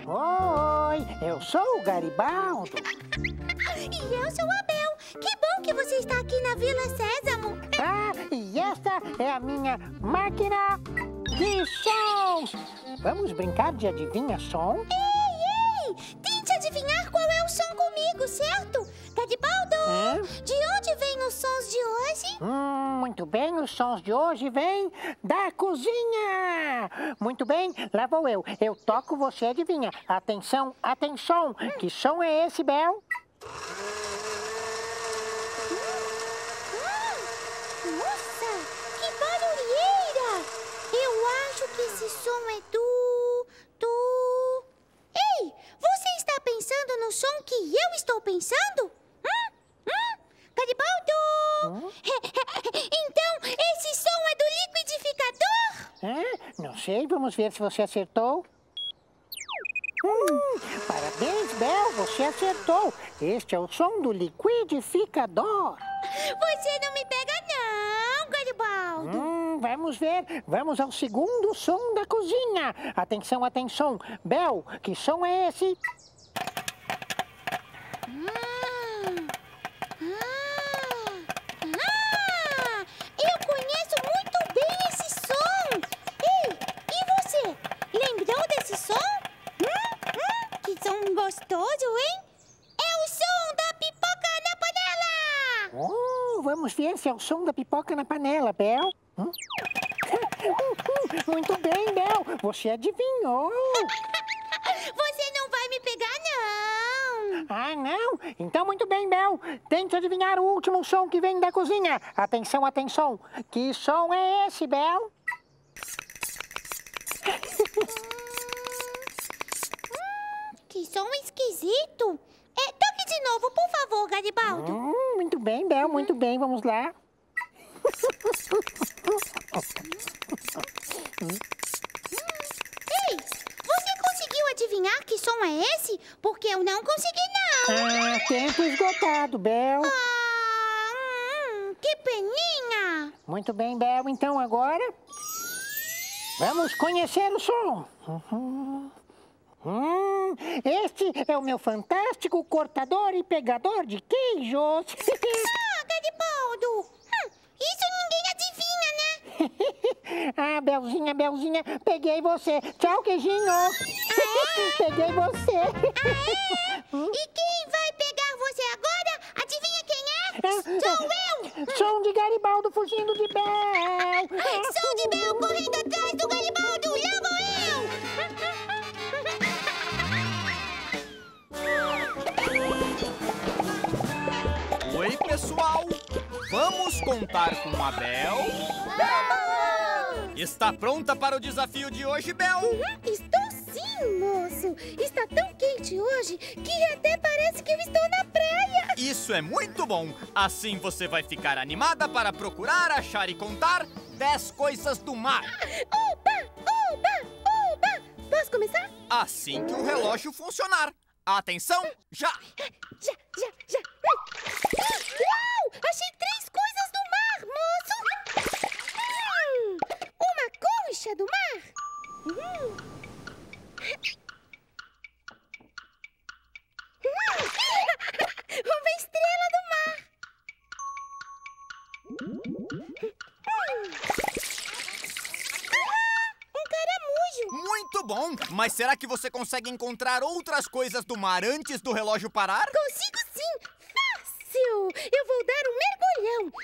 Oi, eu sou o Garibaldo. E eu sou a Bel. Que bom que você está aqui na Vila Sésamo. Ah, e esta é a minha máquina de sons. Vamos brincar de adivinha-som? Ei! Tente adivinhar qual é o som comigo, certo? Garibaldo, de onde vêm os sons de hoje? Muito bem, os sons de hoje vêm da cozinha. Muito bem, lá vou eu. Eu toco, você adivinha. Atenção, atenção. Que som é esse, Bel? Nossa, que barulheira! Eu acho que esse som é do... Ei, você está pensando no som que eu estou pensando? Garibaldo! Então, esse som é do liquidificador? Não sei, vamos ver se você acertou. Parabéns, Bel, você acertou. Este é o som do liquidificador. Você não me pega não, Garibaldo. Vamos ver. Vamos ao segundo som da cozinha. Atenção, atenção. Bel, que som é esse? Eu conheço muito bem esse som. Ei, e você? Lembrou desse som? Que som gostoso, hein? É o som da pipoca na panela! Vamos ver se é o som da pipoca na panela, Bel. Muito bem, Bel. Você adivinhou. Você não vai me pegar, não. Ah, não? Então, muito bem, Bel. Tente adivinhar o último som que vem da cozinha. Atenção, atenção. Que som é esse, Bel? Que som esquisito. Toque de novo, por favor, Garibaldo. Muito bem, Bel, muito bem. Vamos lá. Ei, você conseguiu adivinhar que som é esse? Porque eu não consegui, não. Tempo esgotado, Bel. Que peninha. Muito bem, Bel. Então, agora, vamos conhecer o som. Este é o meu fantástico cortador e pegador de queijos. Garibaldo, isso ninguém adivinha, né? Belzinha, Belzinha, peguei você. Tchau, queijinho. Peguei você. E quem vai pegar você agora? Adivinha quem é? Sou eu! Som de Garibaldo fugindo de Bel. Som de Bel correndo atrás do Garibaldo! Lá vou eu! Oi, pessoal! Vamos contar com a Bel? Vamos! Está pronta para o desafio de hoje, Bel? Estou sim, moço! Está tão quente hoje que até parece que eu estou na praia! Isso é muito bom! Assim você vai ficar animada para procurar, achar e contar 10 coisas do mar. Oba! Oba! Oba! Posso começar? Assim que o relógio funcionar. Atenção, já! Já! Uau! Achei 3 coisas do mar, moço! Uma concha do mar! Uma estrela do mar! Um caramujo! Muito bom! Mas será que você consegue encontrar outras coisas do mar antes do relógio parar? Consigo sim! Fácil! Eu vou dar um mergulhão!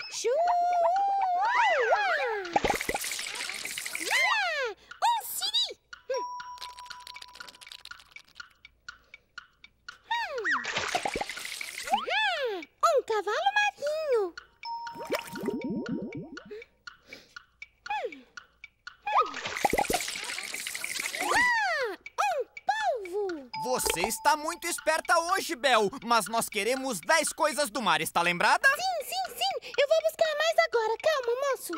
Um siri! Um cavalo marinho! Um polvo! Você está muito esperta hoje, Bel, mas nós queremos 10 coisas do mar, está lembrada? Sim! Eu vou buscar mais agora. Calma, moço.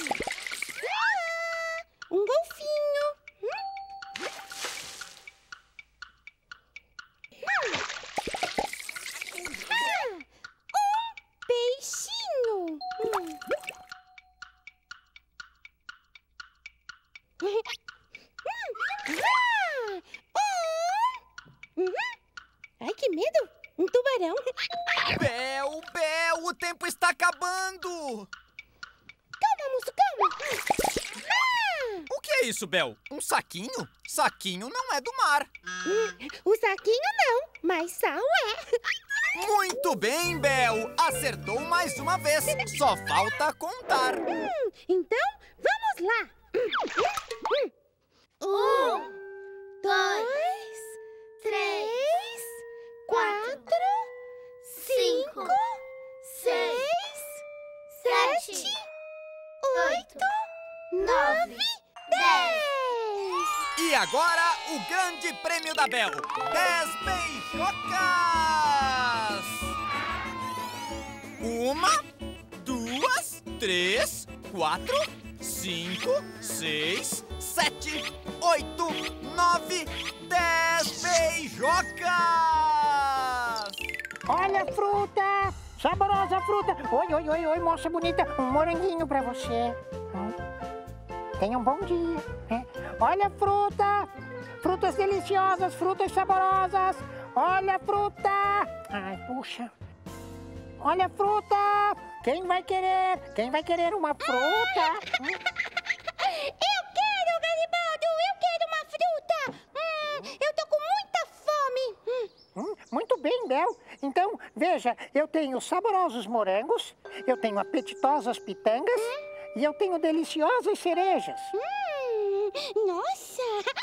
Um golfinho. Um peixinho. Um verão. Bel, o tempo está acabando! Calma, moço, calma. O que é isso, Bel? Um saquinho? Saquinho não é do mar. O saquinho não, mas sal é. Muito bem, Bel! Acertou mais uma vez. Só falta contar. Então, vamos lá. 1, 2, 3, 4, 5, 6, 7, 8, 9, 10. E agora, o grande prêmio da Bel. 10 beijocas! 1, 2, 3, 4, 5, 6, 7, 8, 9, 10 beijocas! Olha a fruta! Saborosa fruta! Oi, moça bonita. Um moranguinho pra você. Tenha um bom dia. Olha a fruta! Frutas deliciosas, frutas saborosas. Olha a fruta! Ai, puxa. Olha a fruta! Quem vai querer? Quem vai querer uma fruta? Eu quero, Garibaldo! Eu quero uma fruta! Eu tô com muita fome! Muito bem, Bel. Então, veja, eu tenho saborosos morangos, eu tenho apetitosas pitangas e eu tenho deliciosas cerejas. Nossa!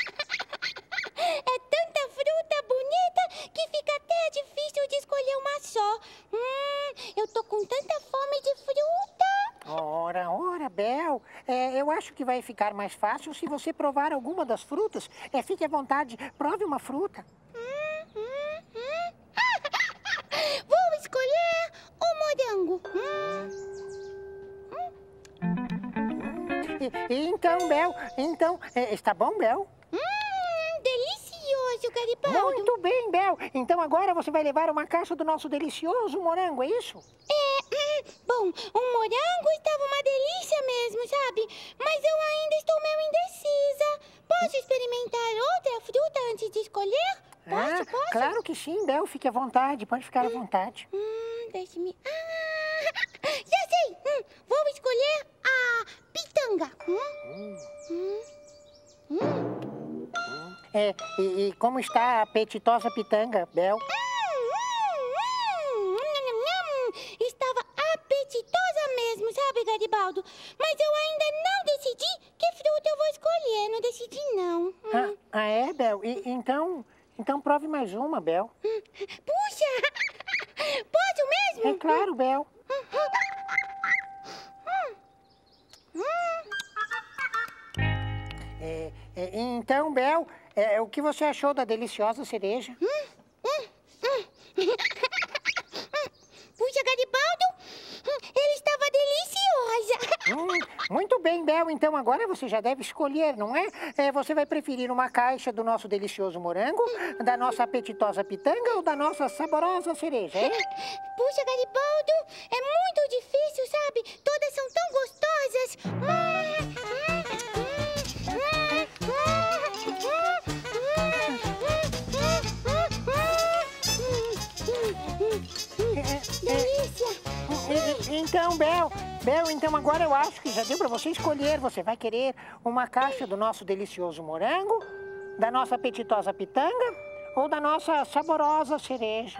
É tanta fruta bonita que fica até difícil de escolher uma só. Eu tô com tanta fome de fruta. Ora, Bel. Eu acho que vai ficar mais fácil se você provar alguma das frutas. Fique à vontade, prove uma fruta. Vou escolher o morango. Então, Bel, está bom, Bel? Delicioso, Garibaldo. Muito bem, Bel. Então agora você vai levar uma caixa do nosso delicioso morango, é isso? Bom, o morango estava uma delícia mesmo, sabe? Mas eu ainda estou meio indecisa. Posso experimentar outra fruta antes de escolher? Posso? Claro que sim, Bel. Fique à vontade, pode ficar à vontade. Deixe-me... já sei! Vou escolher a pitanga. E como está a apetitosa pitanga, Bel? Estava apetitosa mesmo, sabe, Garibaldo? Mas eu ainda não decidi que fruta eu vou escolher. Não decidi, não. É, Bel? Então prove mais uma, Bel. Puxa! Posso mesmo? É claro, Bel. Então, Bel, o que você achou da deliciosa cereja? Puxa, Garibaldo, ela estava deliciosa. Muito bem, Bel. Então agora você já deve escolher, não é? Você vai preferir uma caixa do nosso delicioso morango, da nossa apetitosa pitanga ou da nossa saborosa cereja, hein? Puxa, Garibaldo, é muito difícil, sabe? Todas são tão gostosas. Delícia! Então, Bel, então agora eu acho que já deu para você escolher. Você vai querer uma caixa do nosso delicioso morango, da nossa apetitosa pitanga ou da nossa saborosa cereja?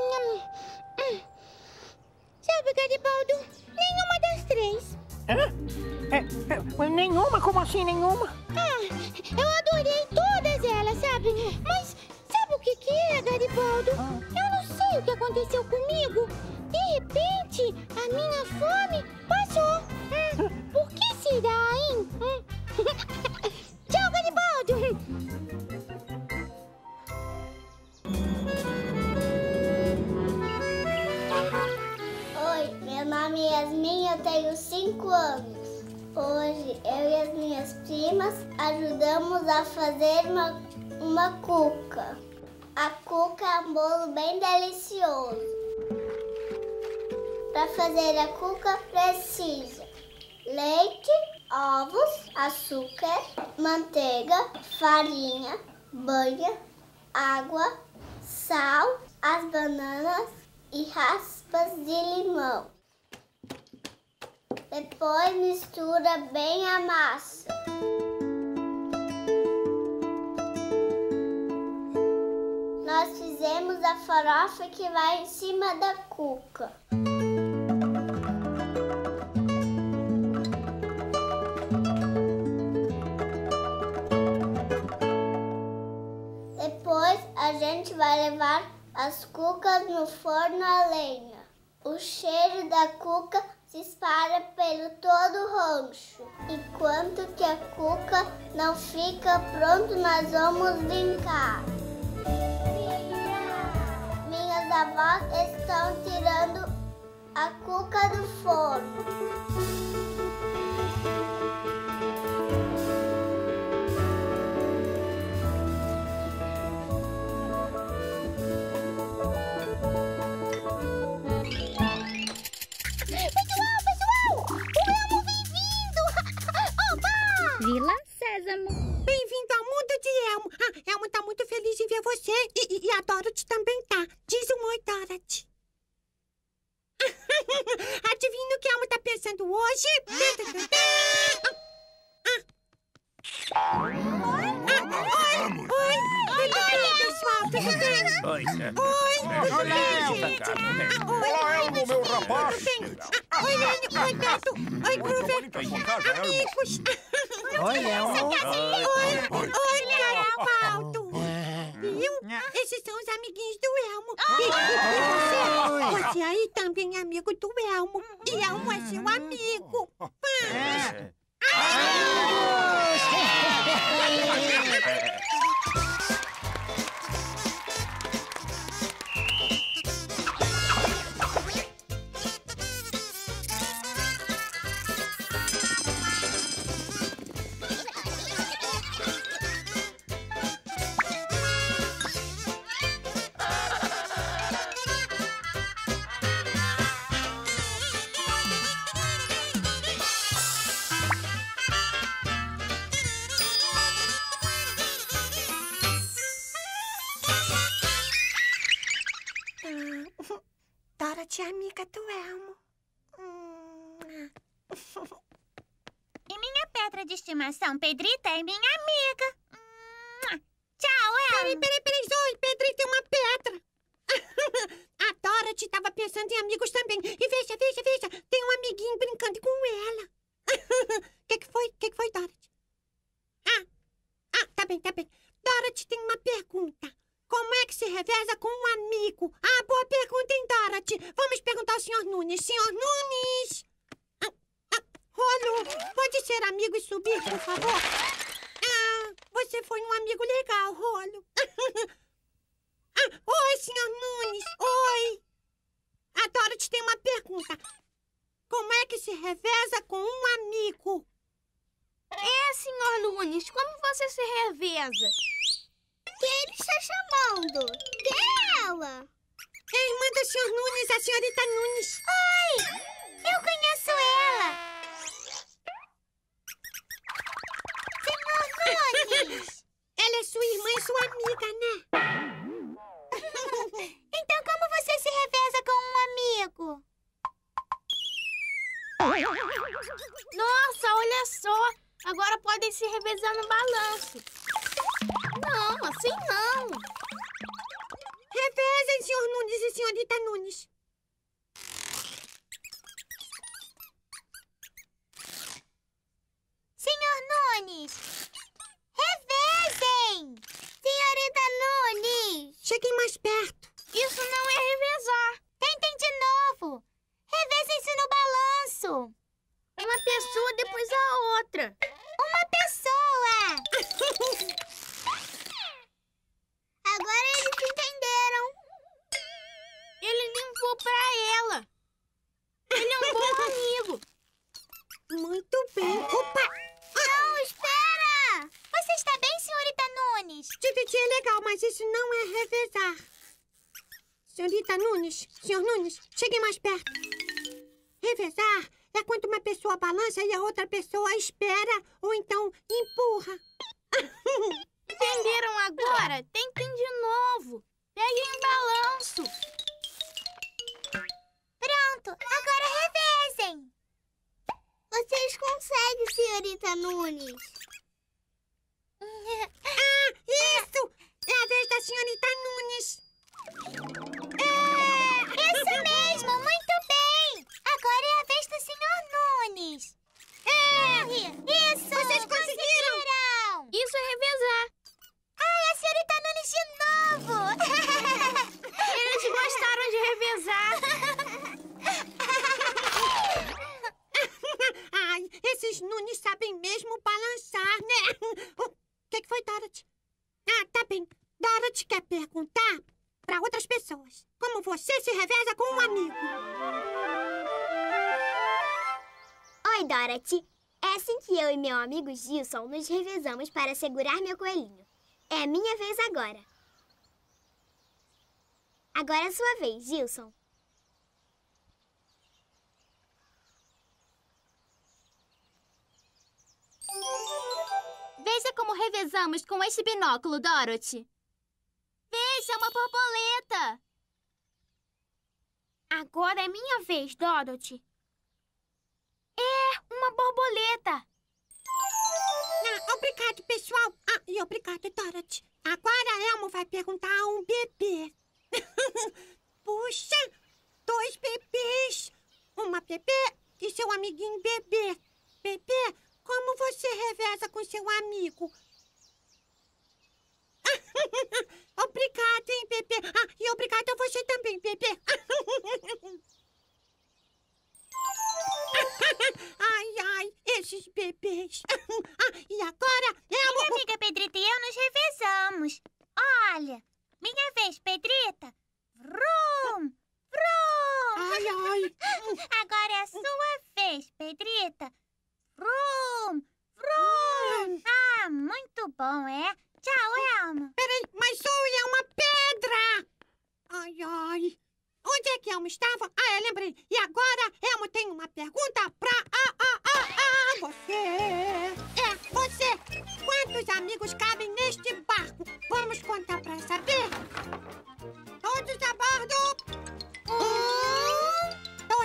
Sabe, Garibaldo, nenhuma das três. Nenhuma? Como assim nenhuma? Eu adorei todas elas, sabe? Mas sabe o que é, Garibaldo? Eu não sei o que aconteceu comigo. De repente, a minha fome passou. Por que será, hein? Tchau, Garibaldo! Oi, meu nome é Yasmin, eu tenho 5 anos. Hoje, eu e as minhas primas ajudamos a fazer uma cuca. A cuca é um bolo bem delicioso. Para fazer a cuca, precisa leite, ovos, açúcar, manteiga, farinha, banha, água, sal, as bananas, e raspas de limão. Depois mistura bem a massa. Nós fizemos a farofa que vai em cima da cuca. Depois a gente vai levar as cucas no forno a lenha. O cheiro da cuca se espalha pelo todo o rancho. Enquanto que a cuca não fica pronto, nós vamos brincar. Minhas avós estão tirando a cuca do forno. Vila Sésamo. Bem-vindo ao mundo de Elmo. Elmo tá muito feliz em ver você e a Dorothy também tá. Diz um oi, Dorothy. Adivinha o que Elmo tá pensando hoje? Oi, pessoal, tudo bem? Oi, Oi, Olá, Elmo, meu rapaz. Oi, Lênio, oi, Beto, oi, Groover, amigos. Oi, Elmo. Oi, Carvaldo. Viu? Esses são os amiguinhos do Elmo. E você aí também é amigo do Elmo. E Elmo é seu amigo. Dorothy é amiga do Elmo. E minha pedra de estimação, Pedrita, é minha amiga. Tchau, Elmo. Peraí, Zoe, Pedrita é uma pedra. A Dorothy tava pensando em amigos também. E veja, tem um amiguinho brincando com ela. Que foi, Dorothy? Tá bem. Dorothy tem uma pergunta. Como é que se reveza com um amigo? Boa pergunta, hein, Dorothy? Vamos perguntar ao Sr. Nunes. Sr. Nunes! Rolo, pode ser amigo e subir, por favor? Você foi um amigo legal, Rolo. Oi, Sr. Nunes. Oi. A Dorothy tem uma pergunta. Como é que se reveza com um amigo? Sr. Nunes, como você se reveza? Quem ele está chamando? Quem é ela? É a irmã do Sr. Nunes, a senhorita Nunes. Oi, eu conheço ela. Sr. Nunes. Ela é sua irmã e sua amiga, né? Então como você se reveza com um amigo? Nossa, olha só. Agora podem se revezar no balanço. Não, assim não. Revezem, Sr. Nunes e senhorita Nunes. Sr. Nunes, revezem! Senhorita Nunes! Cheguem mais perto. Isso não é revezar. Tentem de novo. Revezem-se no balanço. Uma pessoa depois a outra. Uma pessoa! Agora eles entenderam. Ele limpou pra ela. Ele é um bom amigo. Muito bem. Opa! Não, espera! Você está bem, senhorita Nunes? Dividir é legal, mas isso não é revezar. Senhorita Nunes, Sr. Nunes, cheguem mais perto. Revezar é quando uma pessoa balança e a outra pessoa espera ou então empurra. Entenderam agora? Tentem de novo. Peguem o balanço. Pronto, agora revezem. Vocês conseguem, senhorita Nunes. Isso! É a vez da senhorita Nunes. Isso mesmo, muito bem. Agora é a vez do senhor Nunes. Isso! Vocês conseguiram! Isso é revezar. Ai, a senhorita Nunes de novo! Eles gostaram de revezar. Ai, esses Nunes sabem mesmo balançar, né? O que foi, Dorothy? Ah, tá bem. Dorothy quer perguntar para outras pessoas como você se reveza com um amigo. Oi, Dorothy. É assim que eu e meu amigo Gilson nos revezamos para segurar meu coelhinho. É a minha vez agora. Agora é a sua vez, Gilson. Veja como revezamos com este binóculo, Dorothy. Veja, uma borboleta. Agora é minha vez, Dorothy. É, uma borboleta. Obrigado, pessoal. E obrigado, Dorothy. Agora Elmo vai perguntar a um bebê. Puxa, 2 bebês. Uma bebê e seu amiguinho bebê. Bebê, como você reveza com seu amigo? Obrigado, hein, bebê. E obrigado a você também, bebê. Ai, esses bebês. E agora, Elmo... Minha amiga Pedrita e eu nos revezamos. Olha, minha vez, Pedrita. Vrum, vrum. Ai. Agora é a sua vez, Pedrita. Vrum, vrum. Muito bom, é? Tchau, Elmo. Peraí, mas Zoe é uma pedra! Ai. Onde é que Elmo estava? Eu lembrei. E agora, Elmo tem uma pergunta pra você. Você. Quantos amigos cabem neste barco? Vamos contar pra saber? Todos a bordo. 1, 2,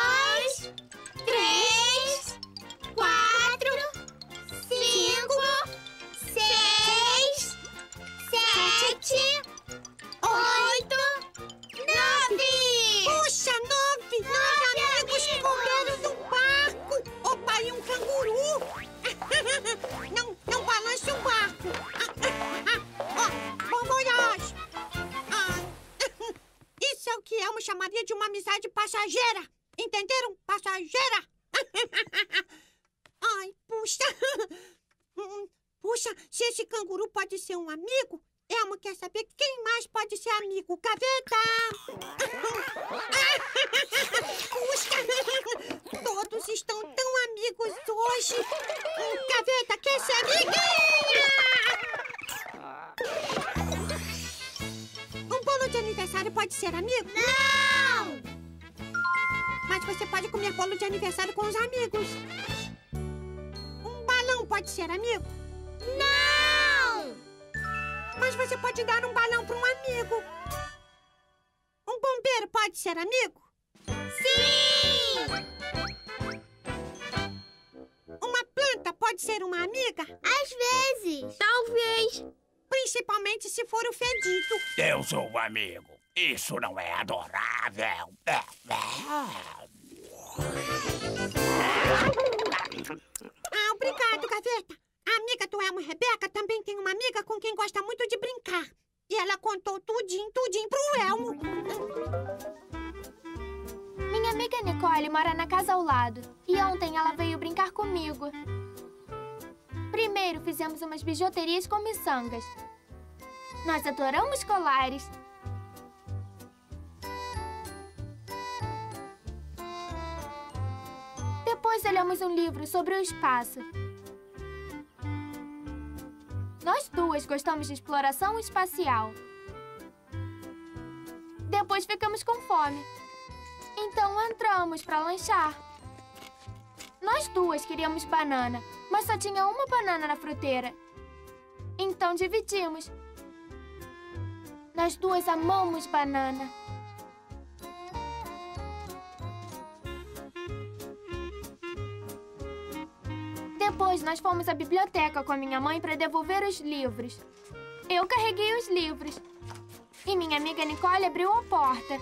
3, 4, 5, 6, 7, 8, 9. Puxa, 9 amigos comeram no barco. Opa, e um canguru. Não balance o barco. Bom voyage. Isso é o que Elmo chamaria de uma amizade passageira. Entenderam? Passageira. Ai, puxa. Puxa, se esse canguru pode ser um amigo, Elmo quer saber quem mais pode ser amigo. Gaveta! Puxa! Todos estão tão amigos hoje. Gaveta, quer ser amiguinha? Um bolo de aniversário pode ser amigo? Não! Mas você pode comer bolo de aniversário com os amigos. Um balão pode ser amigo? Não! Mas você pode dar um balão para um amigo. Um bombeiro pode ser amigo? Sim! Uma planta pode ser uma amiga? Às vezes. Talvez. Principalmente se for o fedido. Eu sou um amigo. Isso não é adorável. Obrigado, Gaveta. A amiga do Elmo, Rebeca, também tem uma amiga com quem gosta muito de brincar. E ela contou tudinho pro Elmo. Minha amiga Nicole mora na casa ao lado. E ontem ela veio brincar comigo. Primeiro fizemos umas bijuterias com miçangas. Nós adoramos colares. Depois olhamos um livro sobre o espaço. Nós duas gostamos de exploração espacial. Depois ficamos com fome. Então entramos para lanchar. Nós duas queríamos banana, mas só tinha uma banana na fruteira. Então dividimos. Nós duas amamos banana. depois, nós fomos à biblioteca com a minha mãe para devolver os livros. Eu carreguei os livros. E minha amiga Nicole abriu a porta.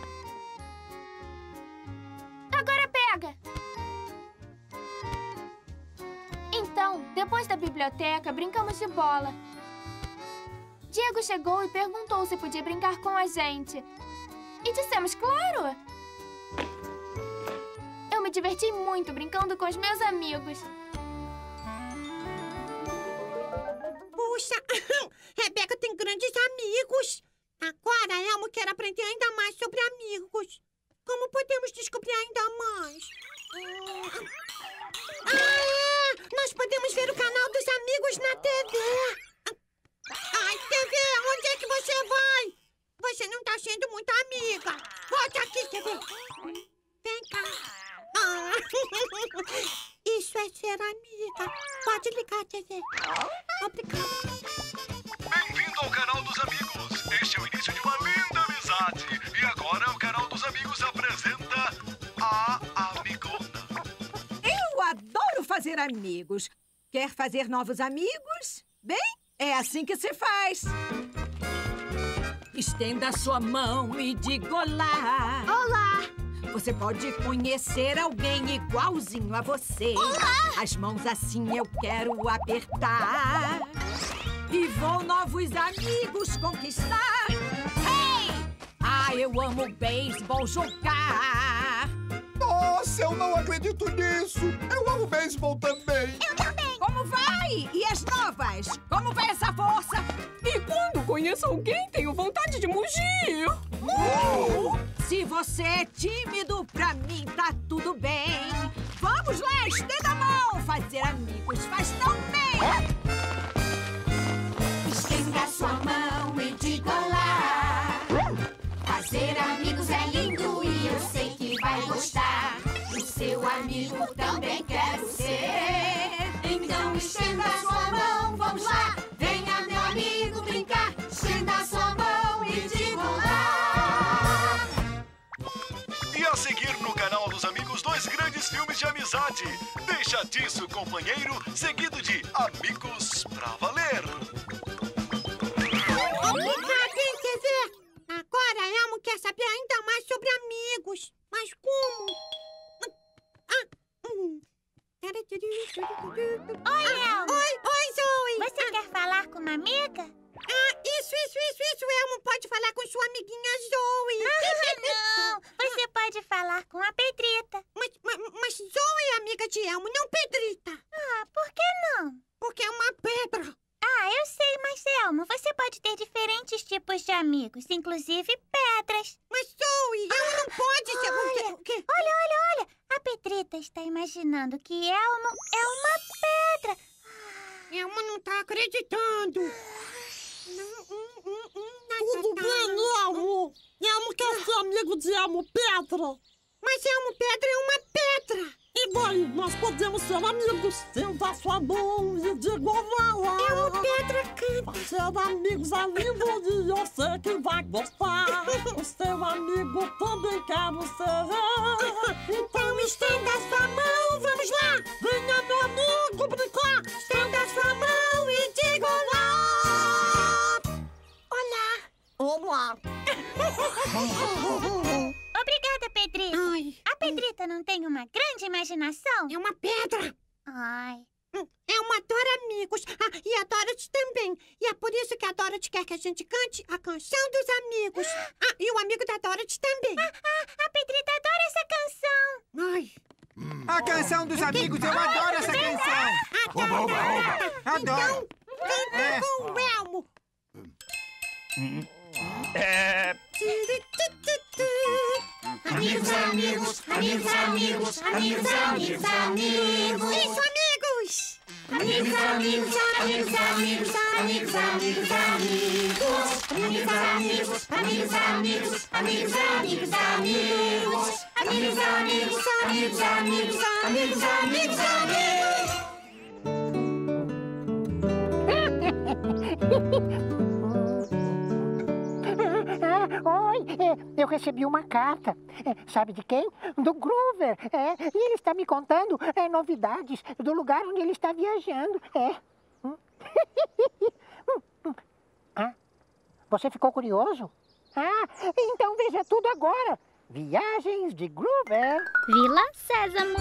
Agora pega! Então, depois da biblioteca, brincamos de bola. Diego chegou e perguntou se podia brincar com a gente. E dissemos, claro! Eu me diverti muito brincando com os meus amigos. Puxa, Rebeca tem grandes amigos. Agora, Elmo quer aprender ainda mais sobre amigos. Como podemos descobrir ainda mais? Nós podemos ver o canal dos amigos na TV. Ai, TV, onde é que você vai? Você não tá sendo muito amiga. Volte aqui, TV. Vem cá. Isso é ser amiga. Pode ligar, TV. Obrigada. Bem-vindo ao canal dos amigos. Este é o início de uma linda amizade. E agora o canal dos amigos apresenta a Amigona. Eu adoro fazer amigos. Quer fazer novos amigos? Bem, é assim que se faz. Estenda sua mão e diga olá. Olá! Você pode conhecer alguém igualzinho a você. Olá! As mãos assim eu quero apertar. E vou novos amigos conquistar. Hey! Ah, eu amo beisebol jogar. Nossa, eu não acredito nisso! Eu amo beisebol também! Eu também! Como vai? E as novas? Como vai essa força? E quando conheço alguém, tenho vontade de mugir. Se você é tímido, pra mim tá tudo bem. Vamos lá, estenda a mão. Fazer amigos faz tão bem. Estenda sua mão e diga olá. Fazer amigos é lindo e eu sei que vai gostar. O seu amigo também quero ser. Então estenda sua mão, vamos lá. Venha, meu amigo, brincar. Estenda sua mão e diga olá. E a seguir no canal dos amigos, 2 grandes filmes de amizade. Deixa disso, companheiro, seguido de Amigos pra Valer. Obrigada, hein, TV? Agora Elmo quer saber ainda mais sobre amigos. Mas como? Oi, Elmo! Oi, Zoe! Você quer falar com uma amiga? Isso, Elmo pode falar com sua amiguinha Zoe. Não, você pode falar com a Pedrita. Mas Zoe é amiga de Elmo, não Pedrita. Por que não? Porque é uma pedra. Eu sei, mas Elmo, você pode ter diferentes tipos de amigos, inclusive pedras. Mas Zoe, Elmo não pode ser... O quê? Olha. A Pedrita está imaginando que Elmo é uma pedra. Elmo não tá acreditando. Tudo bem, Elmo. Elmo quer ser amigo de Elmo Pedra. Mas Elmo Pedra é uma pedra. E bem, nós podemos ser amigos. Senta sua mão e diga olá. Elmo Pedra canta. Ser amigos é lindo e eu sei que vai gostar. O seu amigo também quero ser. Então estenda sua mão, vamos lá. Venha, meu amigo, brincar. Estenda sua mão e diga olá. Olá. Obrigada, Pedrita. Ai. A Pedrita não tem uma grande imaginação? É uma pedra. Ai. Elmo adora amigos. E a Dorothy também. E é por isso que a Dorothy quer que a gente cante a canção dos amigos. E o amigo da Dorothy também. A Pedrita adora essa canção. Ai. A canção dos amigos, eu adoro essa canção. Adoro. Canta com o Elmo. Amigos. Isso, amigos. Amigos. Oi, eu recebi uma carta. Sabe de quem? Do Groover. E ele está me contando novidades do lugar onde ele está viajando. Ah, você ficou curioso? Então veja tudo agora. Viagens de Groover. Vila Sésamo.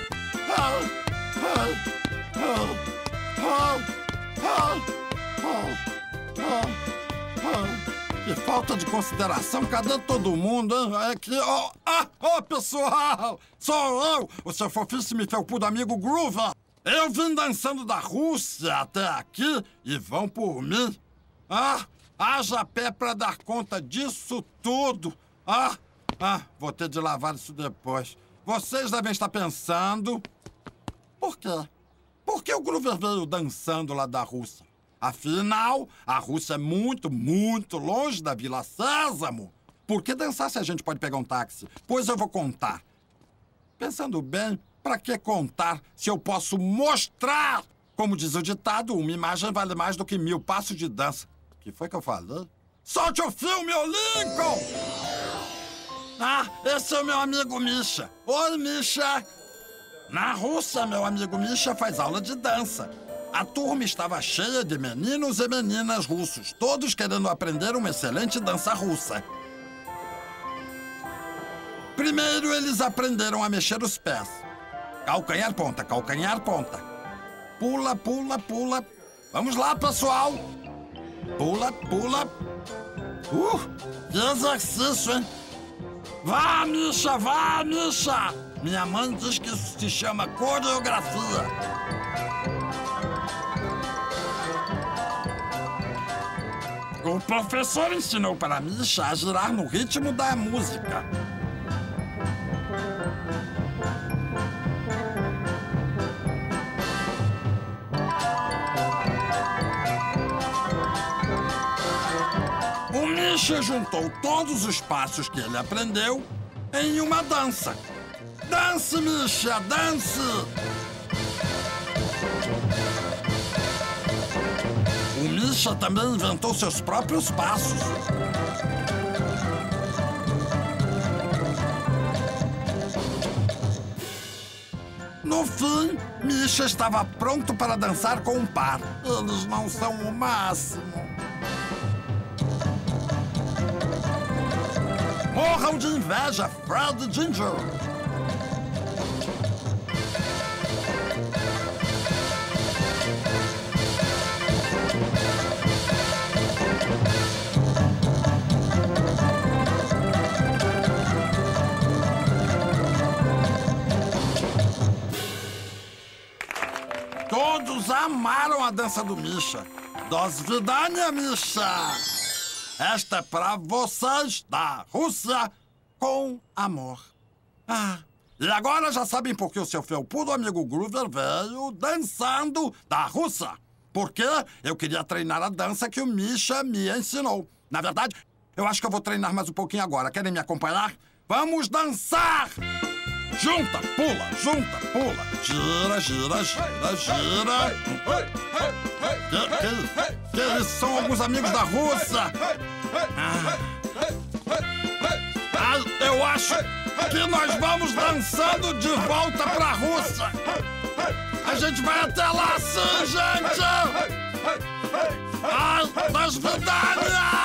Que falta de consideração, cadê todo mundo, hein? É que... pessoal! Sou eu, o seu fofíssimo e felpudo amigo Groover. Eu vim dançando da Rússia até aqui e vão por mim. Haja pé pra dar conta disso tudo. Vou ter de lavar isso depois. Vocês devem estar pensando... Por quê? Por que o Groover veio dançando lá da Rússia? Afinal, a Rússia é muito, muito longe da Vila Sésamo. Por que dançar se a gente pode pegar um táxi? Pois eu vou contar. Pensando bem, pra que contar se eu posso mostrar? Como diz o ditado, uma imagem vale mais do que 1000 passos de dança. O que foi que eu falei? Solte o filme, ô Lincoln! Esse é o meu amigo Misha. Oi, Misha! Na Rússia, meu amigo Misha faz aula de dança. A turma estava cheia de meninos e meninas russos, todos querendo aprender uma excelente dança russa. Primeiro, eles aprenderam a mexer os pés. Calcanhar, ponta, calcanhar, ponta. Pula, pula, pula. Vamos lá, pessoal. Pula, pula. Que exercício, hein? Vá, Misha, vá, Misha! Minha mãe diz que isso se chama coreografia. O professor ensinou para Misha a girar no ritmo da música. O Misha juntou todos os passos que ele aprendeu em uma dança. Dance, Misha, dance! O Misha também inventou seus próprios passos. No fim, Misha estava pronto para dançar com um par. Eles não são o máximo. Morram de inveja, Fred e Ginger. Todos amaram a dança do Misha. Do svidania, Misha! Esta é pra vocês da Rússia com amor. E agora já sabem por que o seu felpudo amigo Groover veio dançando da Rússia. Porque eu queria treinar a dança que o Misha me ensinou. Na verdade, eu acho que eu vou treinar mais um pouquinho agora. Querem me acompanhar? Vamos dançar! Junta, pula, junta, pula. Gira, gira, gira, gira. Que eles são alguns amigos da Rússia. Eu acho que nós vamos dançando de volta pra Rússia. A gente vai até lá, sim, gente. Das vidania!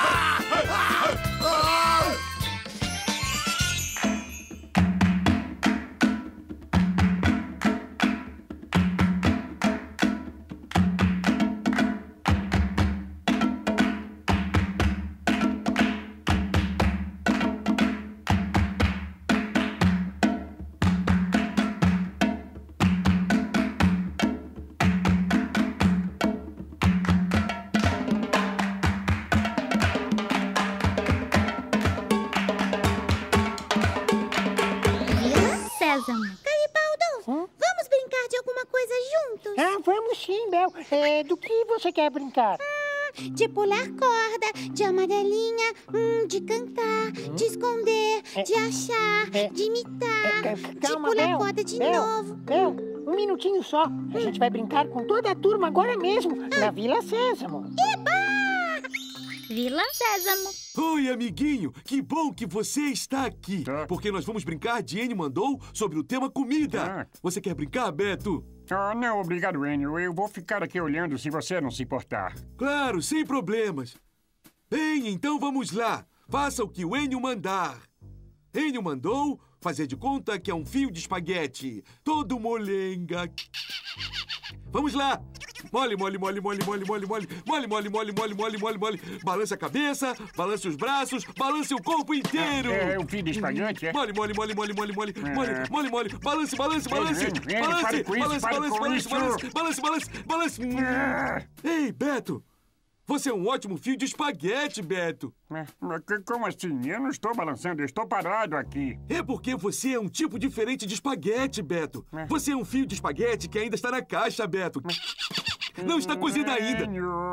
Garibaldo, vamos brincar de alguma coisa juntos? Vamos sim, Bel. Do que você quer brincar? De pular corda, de amarelinha, de cantar, de esconder, de achar, de imitar, de pular corda de novo. Bel, um minutinho só. A gente vai brincar com toda a turma agora mesmo, na Vila Sésamo. Eba! Vila Sésamo. Oi, amiguinho! Que bom que você está aqui! Porque nós vamos brincar de Enio Mandou sobre o tema comida! Você quer brincar, Beto? Não, obrigado, Enio. Eu vou ficar aqui olhando se você não se importar. Claro, sem problemas. Bem, então vamos lá. Faça o que o Enio mandar. Enio mandou fazer de conta que é um fio de espaguete. Todo molenga. Vamos lá. Mole, mole, mole, mole, mole, mole, mole. Mole, mole, mole, mole, mole, mole, mole. Balance a cabeça, balance os braços, balance o corpo inteiro. É o fio de espaguete, é? Mole, mole, mole, mole, mole, mole, mole, mole, mole. Balance, balance, balance. Balance, balance, balance, balance, balance, balance. Ei, Beto. Você é um ótimo fio de espaguete, Beto. Como assim? Eu não estou balançando, eu estou parado aqui. É porque você é um tipo diferente de espaguete, Beto. Você é um fio de espaguete que ainda está na caixa, Beto. Não está cozido ainda.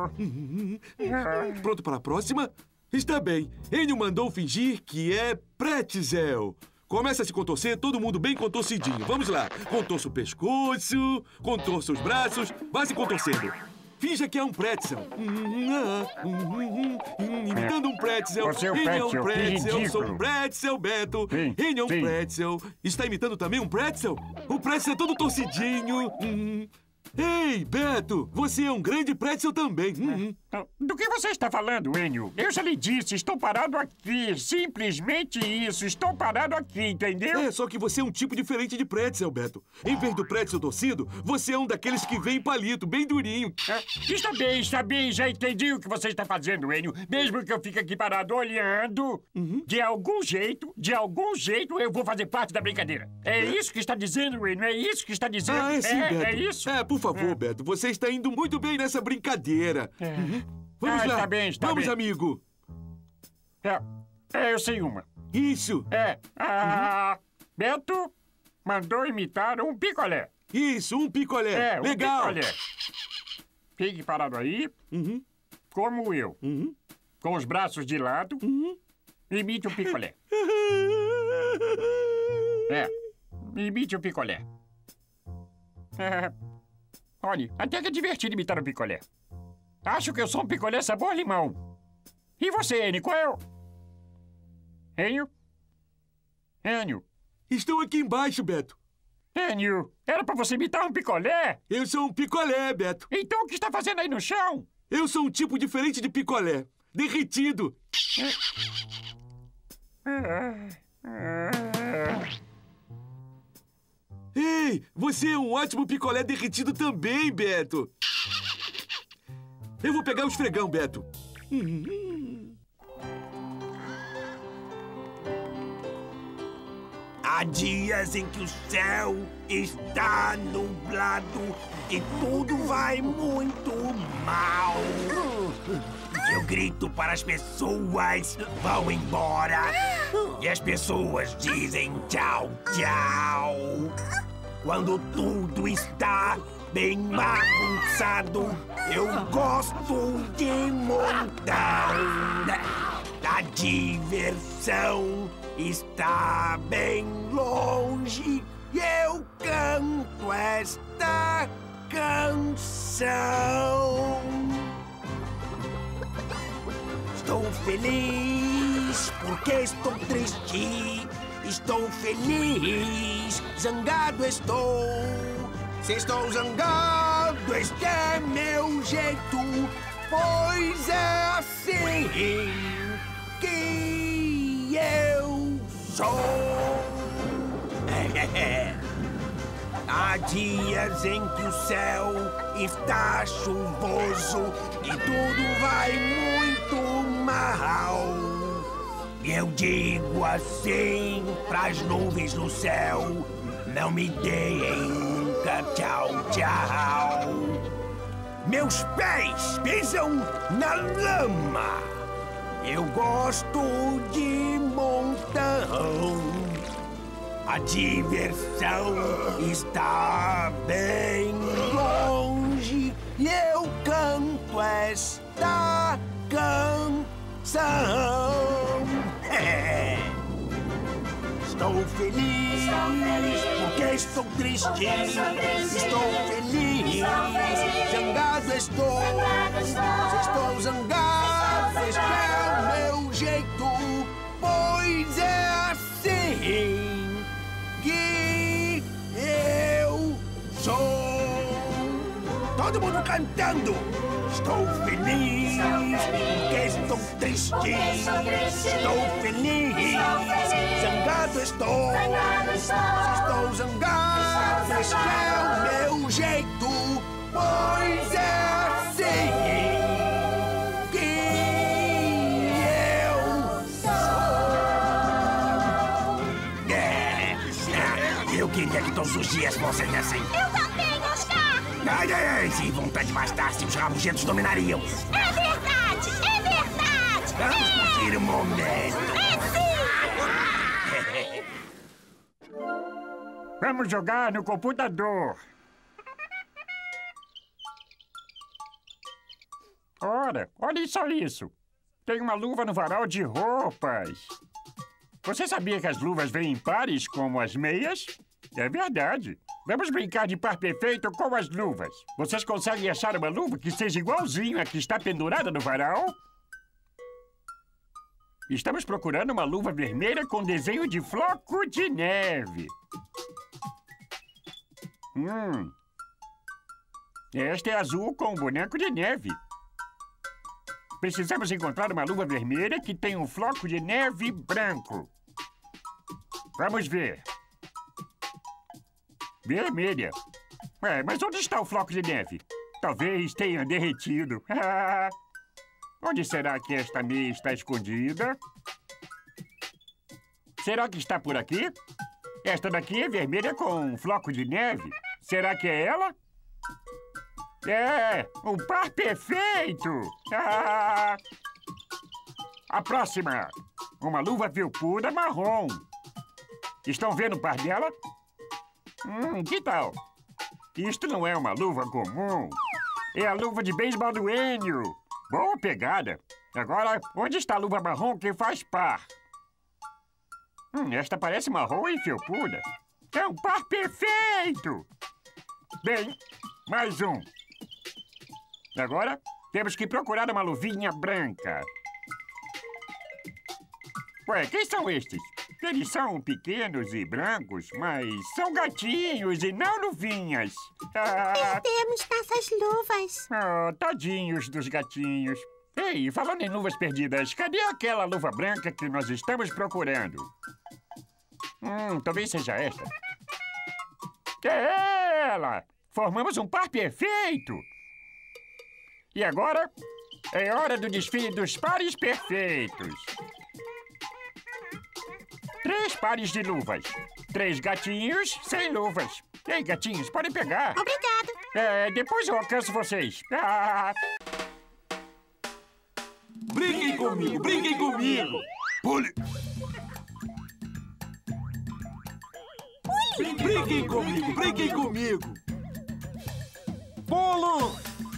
Pronto para a próxima? Está bem. Enio mandou fingir que é pretzel. Começa a se contorcer, todo mundo bem contorcidinho. Vamos lá. Contorça o pescoço, contorça os braços. Vá se contorcendo. Finja que é um pretzel. Imitando um pretzel. Você é um Enio é um pretzel, pretzel. que Sou um ridículo. pretzel, Beto. Sim, Enio é um sim. pretzel. Está imitando também um pretzel? O pretzel é todo torcidinho. Ei, Beto, você é um grande pretzel também. Do que você está falando, Enio? Eu já lhe disse, estou parado aqui. Simplesmente isso, estou parado aqui, entendeu? É, só que você é um tipo diferente de pretzel, Beto. Em vez do pretzel torcido, você é um daqueles que vem em palito, bem durinho. Está bem, já entendi o que você está fazendo, Enio. Mesmo que eu fique aqui parado olhando, de algum jeito, eu vou fazer parte da brincadeira. É isso que está dizendo, Enio? É isso que está dizendo? Ah, é sim, Beto. É isso? Por favor, Beto, você está indo muito bem nessa brincadeira. Vamos lá. Está bem, está Vamos, bem. amigo. Eu sei uma. Isso. Beto mandou imitar um picolé. Isso, um picolé. Legal. Um picolé. Fique parado aí, como eu. Com os braços de lado, imite um picolé. Imite um picolé. Olha, até que é divertido imitar um picolé. Acho que eu sou um picolé sabor limão. E você, Enio, qual é o... Enio? Enio? Estou aqui embaixo, Beto. Enio, era pra você imitar um picolé? Eu sou um picolé, Beto. Então o que está fazendo aí no chão? Eu sou um tipo diferente de picolé. Derretido. Ei, você é um ótimo picolé derretido também, Beto. Eu vou pegar o esfregão, Beto. Há dias em que o céu está nublado e tudo vai muito mal. Eu grito para as pessoas, vão embora. E as pessoas dizem tchau, tchau. Quando tudo está bem bagunçado, eu gosto de montão. A diversão está bem longe e eu canto esta canção. Estou feliz porque estou triste. Estou feliz, zangado estou. Se estou zangado, este é meu jeito, pois é assim que eu sou. Há dias em que o céu está chuvoso e tudo vai muito mal. Eu digo assim pras nuvens no céu, não me deem nunca tchau, tchau. Meus pés pisam na lama, eu gosto de montão. A diversão está bem longe e eu canto esta canção. Estou feliz porque estou triste. Estou feliz, zangado estou. Se estou zangado, este é o meu jeito, pois é assim que eu sou. Todo mundo cantando. Estou feliz, porque estou triste. Estou feliz, zangado estou. Estou zangado, esse é o meu jeito, pois é assim que eu sou. Eu queria que todos os dias fossem assim. Eu também, Oscar! Ai, ai, ai, se vontade bastasse, os rabugentos dominariam. É verdade! É verdade! Vamos curtir o momento. Vamos jogar no computador. Ora, olhem só isso. Tem uma luva no varal de roupas. Você sabia que as luvas vêm em pares como as meias? É verdade. Vamos brincar de par perfeito com as luvas. Vocês conseguem achar uma luva que seja igualzinho a que está pendurada no varal? Estamos procurando uma luva vermelha com desenho de floco de neve. Esta é azul com um boneco de neve. Precisamos encontrar uma luva vermelha que tem um floco de neve branco. Vamos ver. Vermelha. Mas onde está o floco de neve? Talvez tenha derretido. Onde será que esta meia está escondida? Será que está por aqui? Esta daqui é vermelha com um floco de neve. Será que é ela? É, um par perfeito! A próxima. Uma luva felpuda marrom. Estão vendo o par dela? Que tal? Isto não é uma luva comum. É a luva de beisebol do Enio. Boa pegada. Agora, onde está a luva marrom que faz par? Esta parece marrom e felpuda. É um par perfeito! Bem, mais um. Agora, temos que procurar uma luvinha branca. Ué, quem são estes? Eles são pequenos e brancos, mas são gatinhos e não luvinhas. Perdemos nossas luvas. Tadinhos dos gatinhos. Ei, falando em luvas perdidas, cadê aquela luva branca que nós estamos procurando? Talvez seja esta. É ela! Formamos um par perfeito! E agora, é hora do desfile dos pares perfeitos. 3 pares de luvas. 3 gatinhos sem luvas. Ei, gatinhos, podem pegar. Obrigado. Depois eu alcanço vocês. Brinquem comigo, brinquem comigo. Pule. Brinquem comigo, brinquem comigo. Pulo.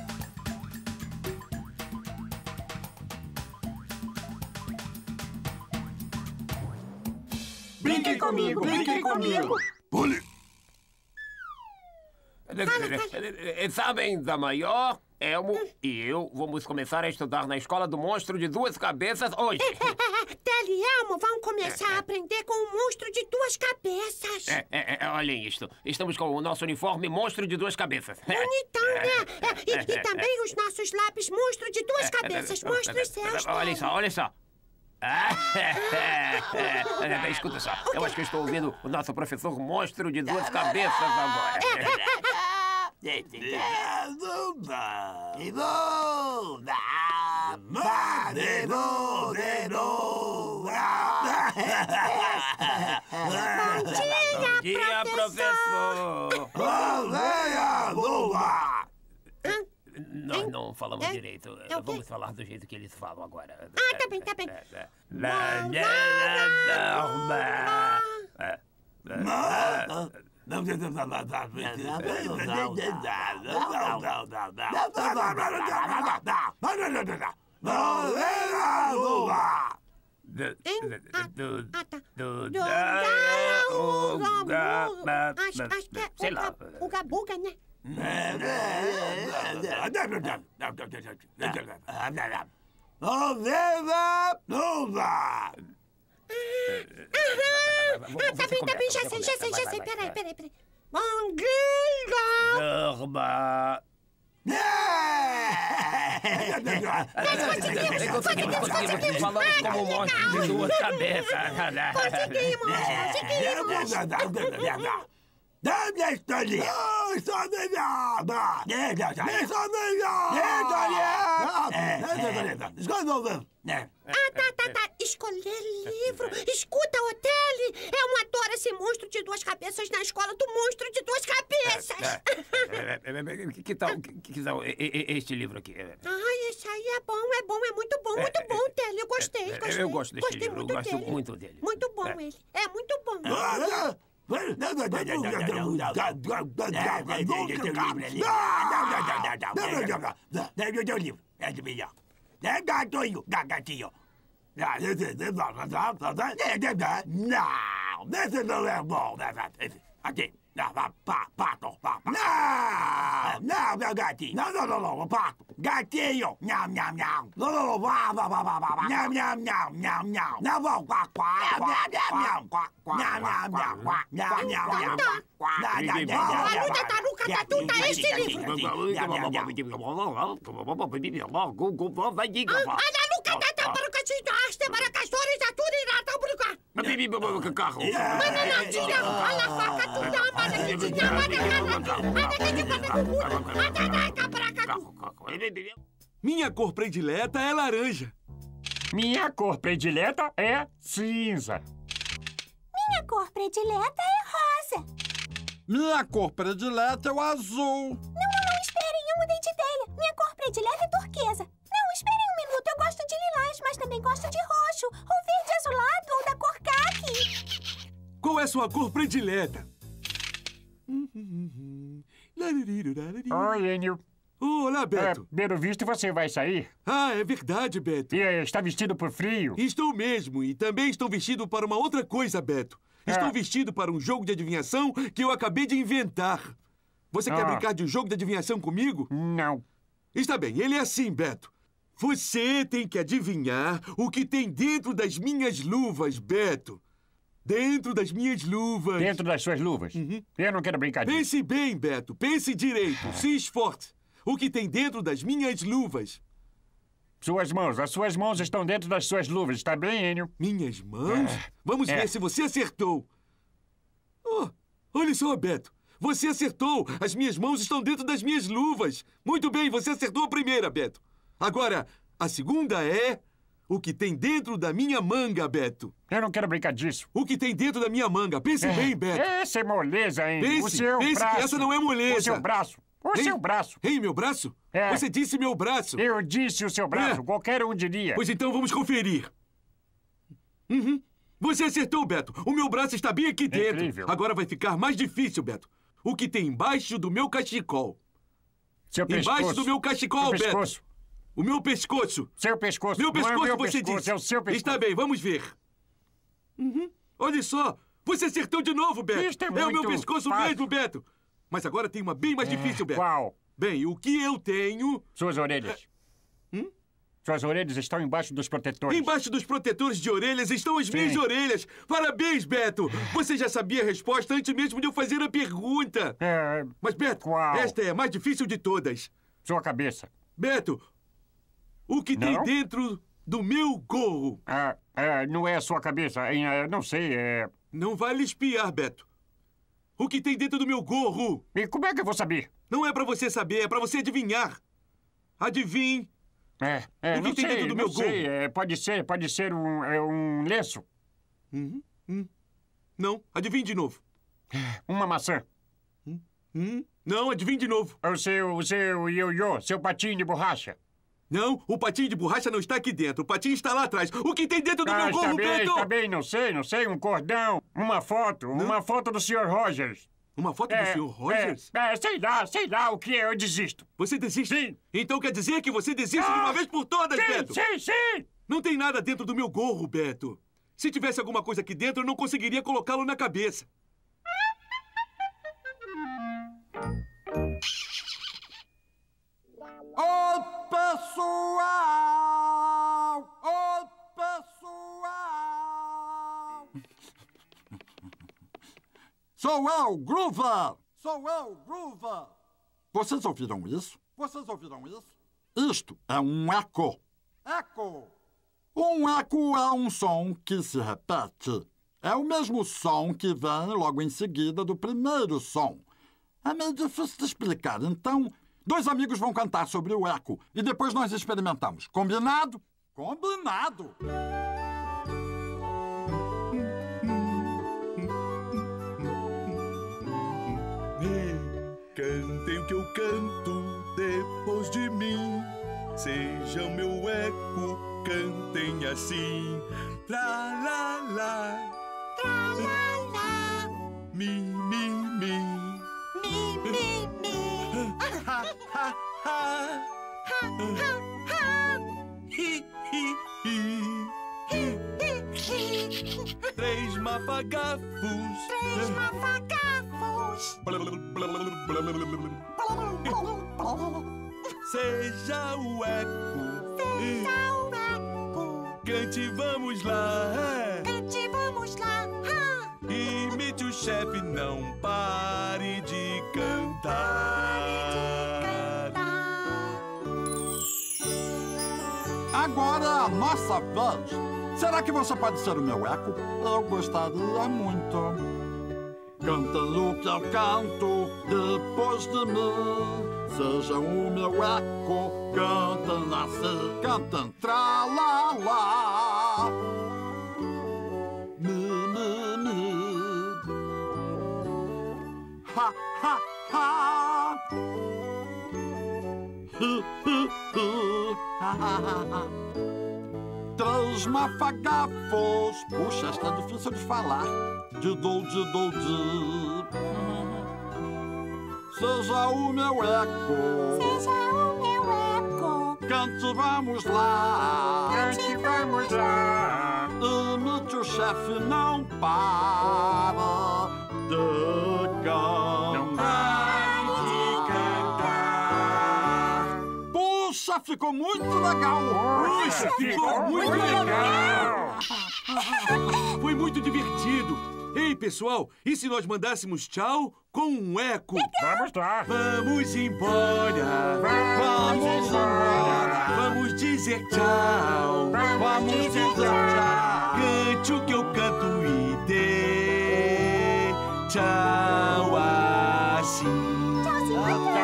Brinquem comigo, brinquem comigo. Pule. Sabem, da maior, Elmo e eu vamos começar a estudar na Escola do Monstro de 2 Cabeças hoje. Tele e Elmo vão começar a aprender com o monstro de 2 cabeças. Olhem isto. Estamos com o nosso uniforme Monstro de 2 Cabeças. Bonitão, né? E também os nossos lápis monstro de 2 cabeças. Mostra os seus. Olha só. Escuta só, eu acho que eu estou ouvindo o nosso professor Monstro de 2 Cabeças agora. Bom dia, professor! Venha, luva! Nós não falamos direito. Vamos falar do jeito que eles falam agora. Tá bem. Sei lá. O Gabuga, né? Viva Luva! Tá bem, já sei. Peraí. Bom dia! Durma. Conseguimos. Falamos como um monstro de duas cabeças. Conseguimos. Dá-me historinha! Tá. Escolher livro. Escuta, Oteli. Eu adoro esse monstro de duas cabeças na escola do monstro de duas cabeças. Que tal este livro aqui? Esse aí é muito bom, Oteli. Eu gostei. Eu gosto desse livro, eu gosto muito dele. Muito bom ele. É muito bom. Meu livro é de melhor. Gatinho. Não, esse não é bom. Aqui. Pato. Não, meu gatinho. Não, pato. Gatinho. Não. Não, Taruca, esse livro. Minha cor predileta é laranja. Minha cor predileta é cinza. Minha cor predileta é rosa. Minha cor predileta é o azul. Não, esperem, eu mudei de ideia. Minha cor predileta é turquesa. Não, esperem um minuto, eu gosto de lilás, mas também gosto de roxo, ou verde azulado, ou da cor caqui. Qual é sua cor predileta? Oi, Enio. Olá, Beto. Pelo visto, você vai sair. Ah, é verdade, Beto. E está vestido por frio? Estou mesmo, e também estou vestido para uma outra coisa, Beto. Estou vestido para um jogo de adivinhação que eu acabei de inventar. Você quer brincar de um jogo de adivinhação comigo? Não. Está bem, ele é assim, Beto. Você tem que adivinhar o que tem dentro das minhas luvas, Beto. Dentro das minhas luvas. Dentro das suas luvas? Eu não quero brincar disso. Pense bem, Beto. Pense direito. Se esforce. O que tem dentro das minhas luvas? Suas mãos. As suas mãos estão dentro das suas luvas. Está bem, Enio? Minhas mãos? Vamos ver se você acertou. Oh, olha só, Beto. Você acertou. As minhas mãos estão dentro das minhas luvas. Muito bem, você acertou a primeira, Beto. Agora, a segunda é... o que tem dentro da minha manga, Beto. Eu não quero brincar disso. O que tem dentro da minha manga? Pense bem, Beto. Essa é moleza, hein? Pense que essa não é moleza. O seu braço. Seu braço. Ei, meu braço? Você disse meu braço. Eu disse o seu braço. Qualquer um diria. Pois então vamos conferir. Você acertou, Beto. O meu braço está bem aqui dentro. Incrível. Agora vai ficar mais difícil, Beto. O que tem embaixo do meu cachecol? Seu pescoço. Embaixo do meu cachecol, Beto. Pescoço. O meu pescoço. Seu pescoço. Meu pescoço, não é meu você pescoço, disse. É o seu pescoço. Está bem, vamos ver. Olha só. Você acertou de novo, Beto. Isto é o meu muito pescoço fácil. mesmo, Beto. Mas agora tem uma bem mais difícil, Beto. Qual? Bem, o que eu tenho... Suas orelhas. Suas orelhas estão embaixo dos protetores. Embaixo dos protetores de orelhas estão as minhas orelhas. Parabéns, Beto. Você já sabia a resposta antes mesmo de eu fazer a pergunta. Mas, Beto, esta é a mais difícil de todas. Sua cabeça. Beto, o que tem dentro do meu gorro? Não é a sua cabeça. Não sei, Não vale espiar, Beto. O que tem dentro do meu gorro? E como é que eu vou saber? Não é pra você saber, é pra você adivinhar. Adivinhe. O que tem dentro do meu gorro? Pode ser um lenço. Não, adivinhe de novo. Uma maçã. Não, adivinhe de novo. O seu ioiô, seu patinho de borracha. Não, o patinho de borracha não está aqui dentro. O patinho está lá atrás. O que tem dentro do meu gorro, Beto? Está bem, não sei. Um cordão, uma foto do Sr. Rogers. Uma foto do Sr. Rogers? Sei lá o que é, eu desisto. Você desiste? Sim. Então quer dizer que você desiste de uma vez por todas, Beto? Sim. Não tem nada dentro do meu gorro, Beto. Se tivesse alguma coisa aqui dentro, eu não conseguiria colocá-lo na cabeça. Oi, pessoal! Sou eu, Groover! Sou eu, Groover! Vocês ouviram isso? Vocês ouviram isso? Isto é um eco. Eco! Um eco é um som que se repete. É o mesmo som que vem logo em seguida do primeiro som. É meio difícil de explicar, então... 2 amigos vão cantar sobre o eco e depois nós experimentamos. Combinado? Combinado! Cantem o que eu canto depois de mim. Sejam meu eco, cantem assim. Tra la la, tra la la, mi mi mi, mi mi mi, ha ha ha, ha ha ha, hi hi hi, hi hi hi. 3 mafagafos, 3 mafagafos. Seja o eco, seja o eco. Cante, vamos lá, cante, vamos lá. Imite o chefe, não pare de cantar. Agora é a nossa vez. Será que você pode ser o meu eco? Eu gostaria muito. Cantem o que eu canto depois de mim. Sejam o meu eco, cantem assim, cantem tra-la-la. Mi, mi, mi. Ha, ha, ha. Hi, hi, hi. Ha, ha, ha. 3 mafagafos. Puxa, esta é difícil de falar. Didou, didou, di. Seja o meu eco. Seja o meu eco. Cante, vamos lá. Cante, vamos lá. Imite o chefe, não para de cantar. Não para de cantar. Puxa, ficou muito legal. Puxa, ficou muito legal. Foi muito divertido. Ei, pessoal, e se nós mandássemos tchau com um eco? Vamos lá. Vamos embora. Vamos embora. Vamos dizer tchau. Vamos dizer tchau. Cante o que eu canto e dê tchau assim. Tchau,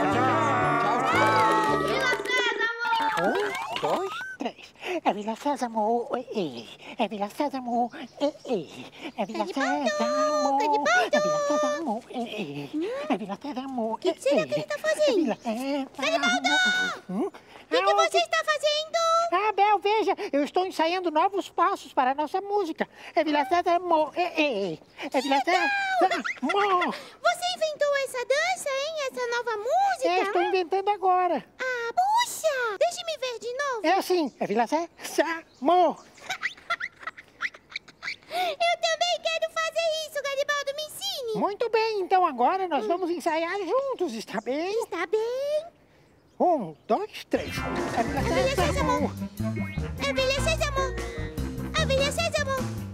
tchau. 1, 2, 3. É Vila Sésamo, é Vila Sésamo, é Vila Sésamo, é Vila Sésamo, é Vila Sésamo. O que será que ele está fazendo? Garibaldo! O que você está fazendo? Ah, Bel, veja, eu estou ensaiando novos passos para a nossa música. É Vila Sésamo, é Vila Sésamo. Você inventou essa dança, hein? Essa nova música? Estou inventando agora. Ah, puxa! Deixe-me ver de novo. É assim, é Vila Sésamo. Eu também quero fazer isso, Garibaldo, me ensine. Muito bem, então agora nós vamos ensaiar juntos, está bem? Está bem. 1, 2, 3. É Vila Sésamo. É Vila Sésamo. É Vila Sésamo.